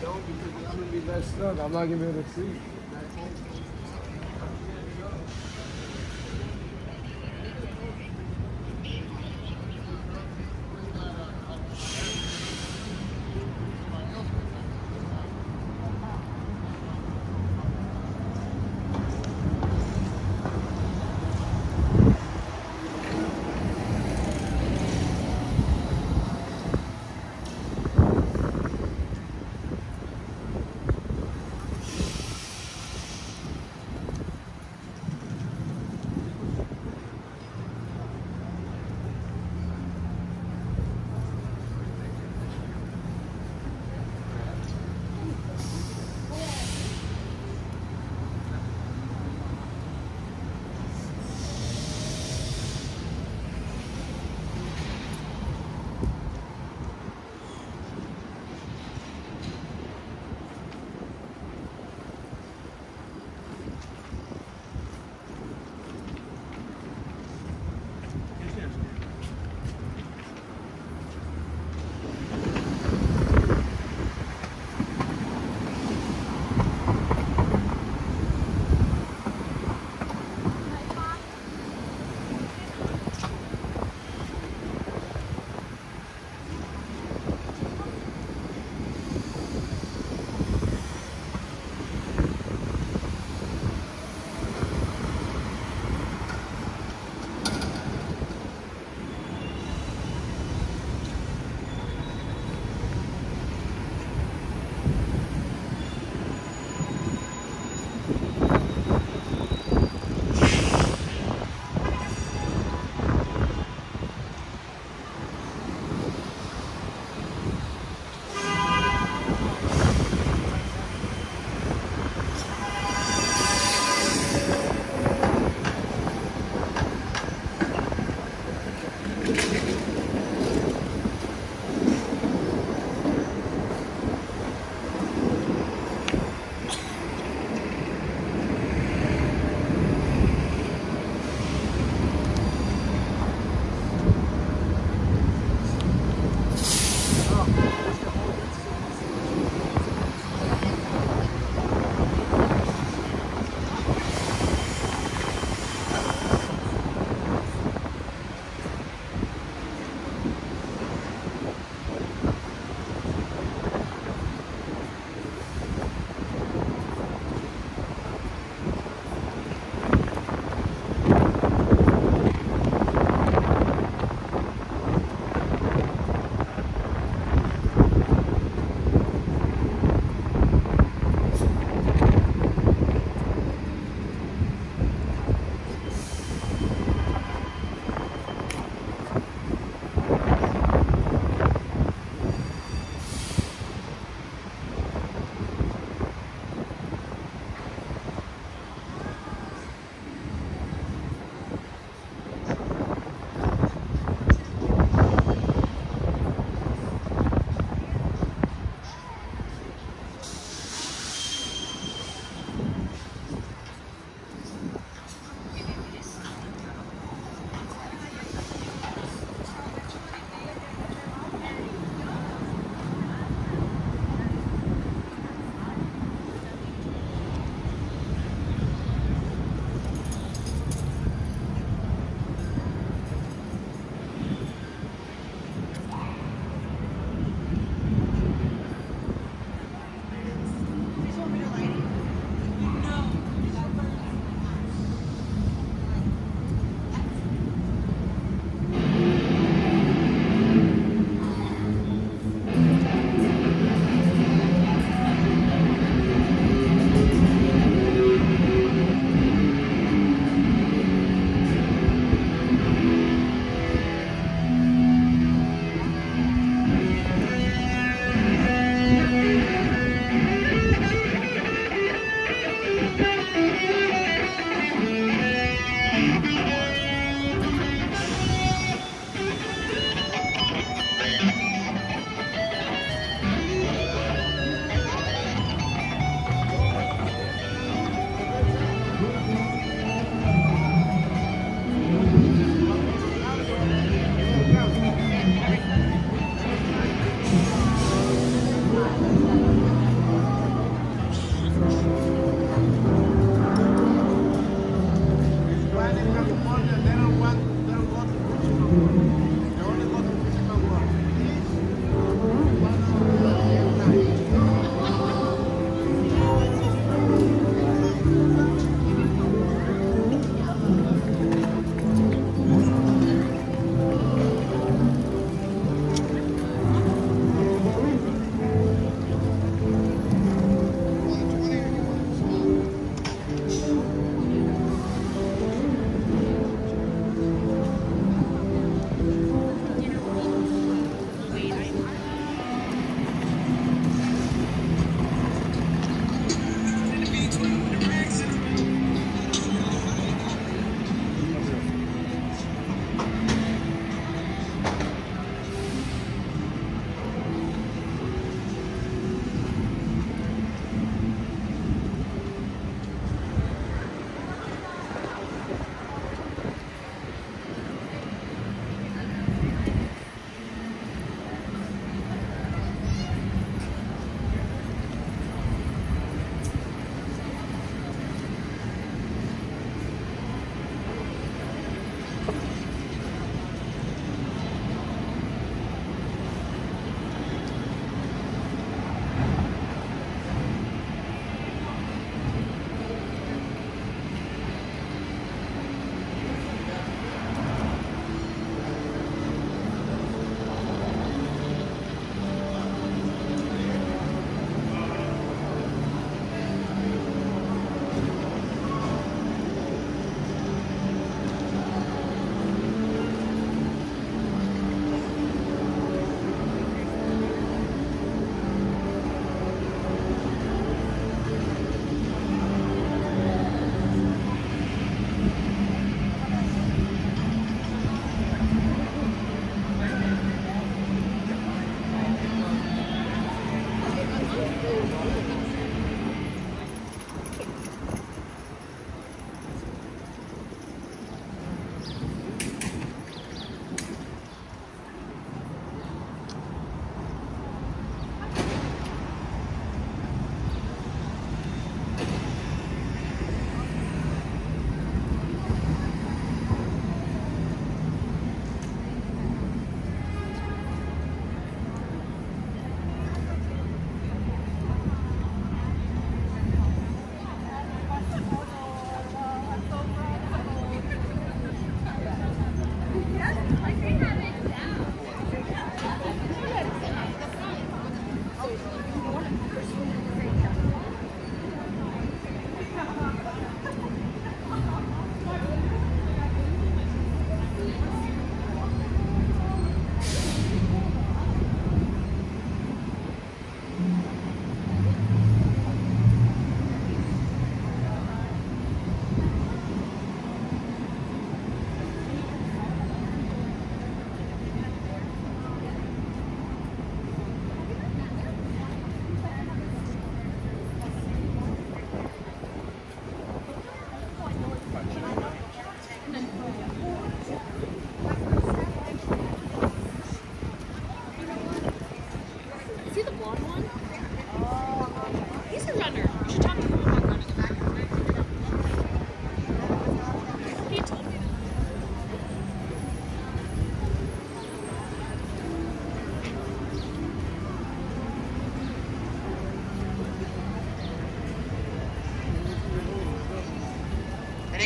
don't because it's gonna be messed up. I'm not gonna be able to see.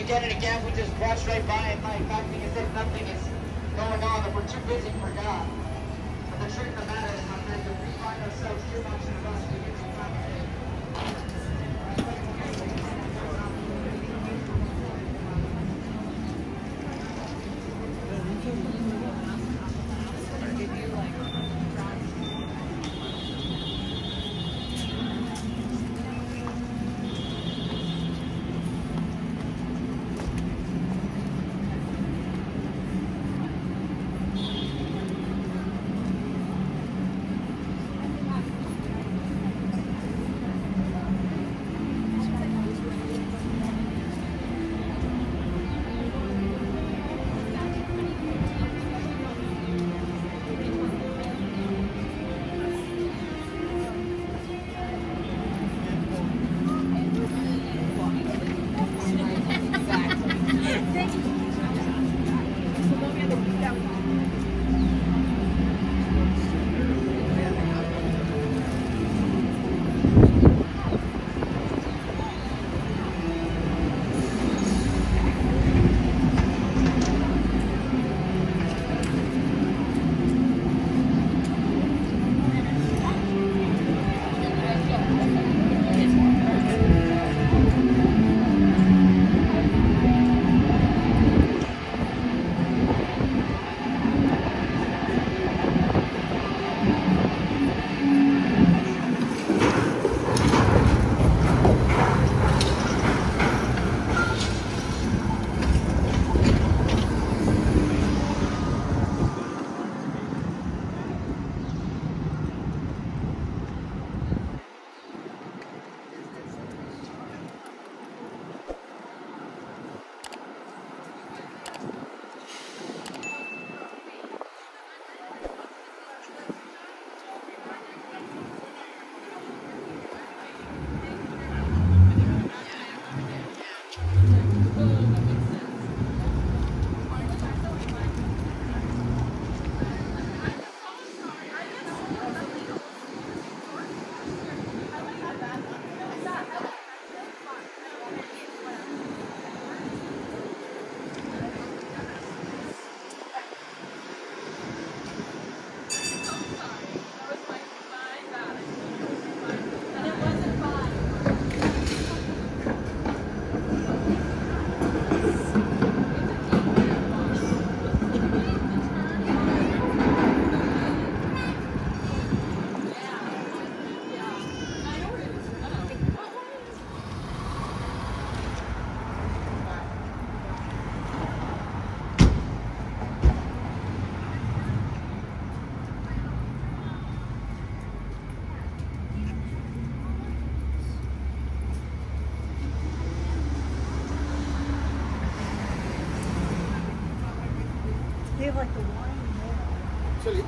again and again. We just watch right by it, like acting as if nothing is going on, that we're too busy for God. But the truth of the matter is, my friends, if we find ourselves too much in a rush, we get too complicated. They have like the wine there. Actually,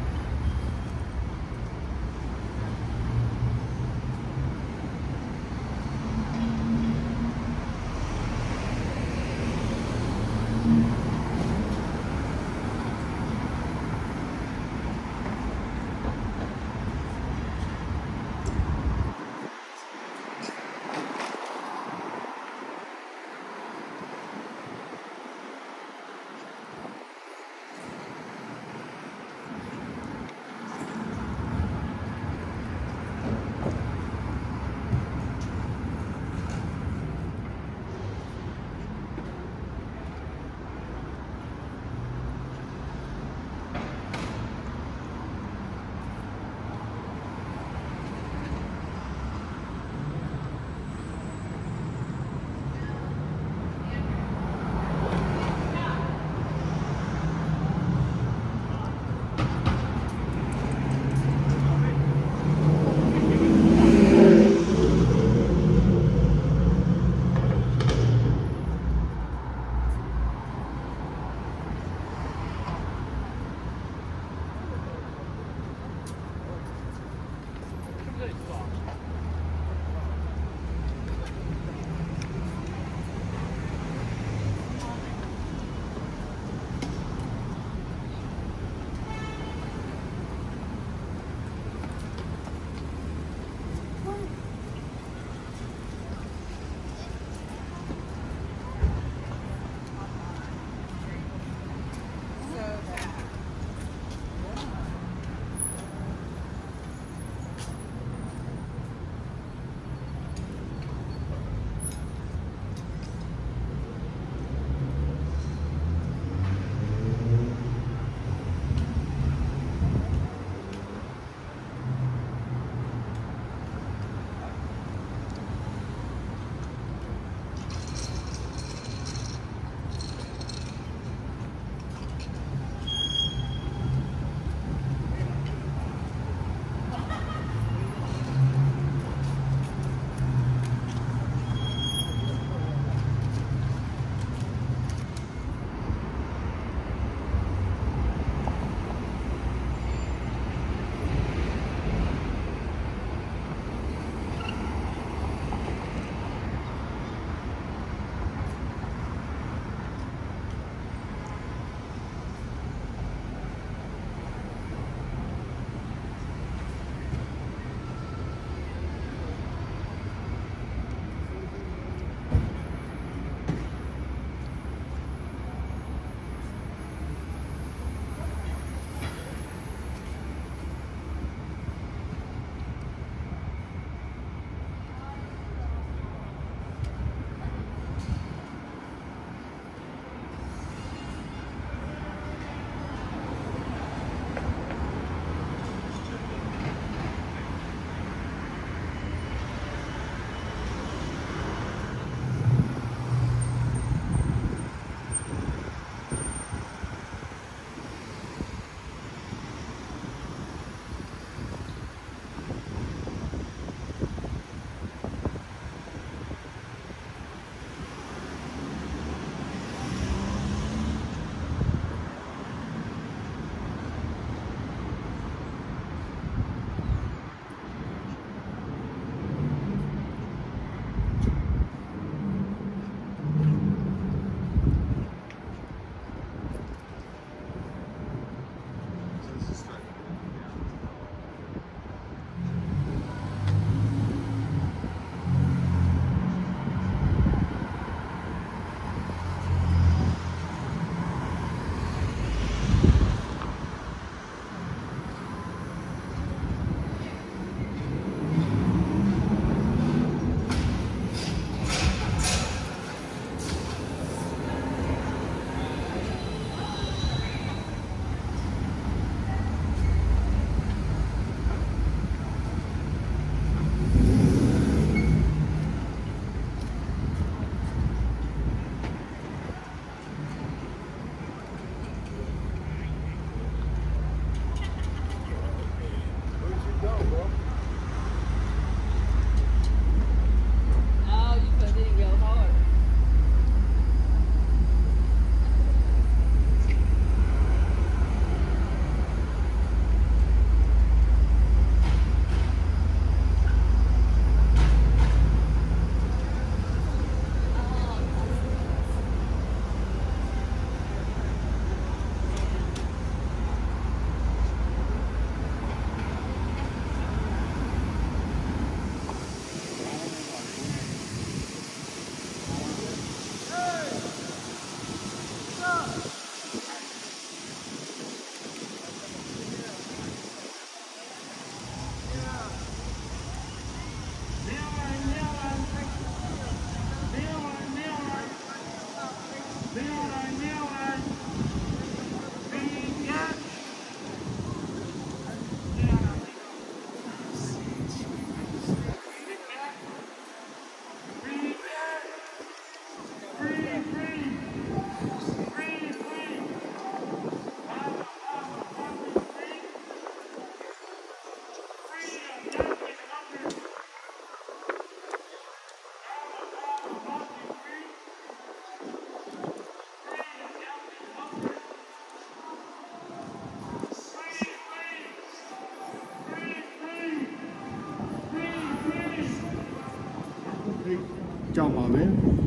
ကြောက်ပါပဲ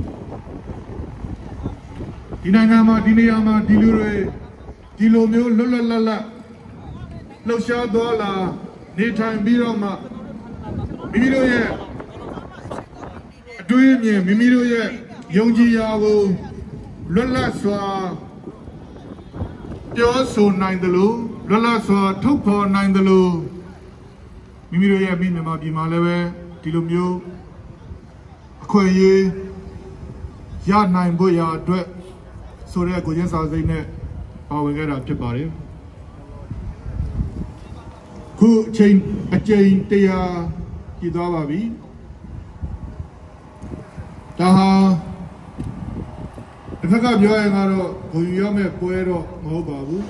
ဒီနိုင်ငံမှာဒီနေရာမှာဒီလူတွေဒီလိုမျိုးလွတ်လပ်လပ်လှုပ်ရှားသွားလာနေထိုင်ပြီးတော့မှမိမိတို့ရဲ့အတွေးအမြင်မိမိတို့ရဲ့ယုံကြည်ရာကိုလွတ်လပ်စွာပြောဆိုနိုင်တယ်လို့လွတ်လပ်စွာထုတ်ဖော်နိုင်တယ်လို့မိမိတို့ရဲ့မြန်မာပြည်မှာလည်းပဲဒီလိုမျိုးအခွင့်အရေးရနိုင်ဖို့ရာအတွက်ဆိုတဲ့ကိုချင်းစာစိတ်နဲ့ပါဝင်ခဲ့တာဖြစ်ပါတယ်ခုအကြိမ်တရားကြည့်သွားပါပြီဒါဟာတစ်ခါကပြောရင်ကတော့ဂုဏ်ယူရမယ့်ပွဲတော့မဟုတ်ပါဘူး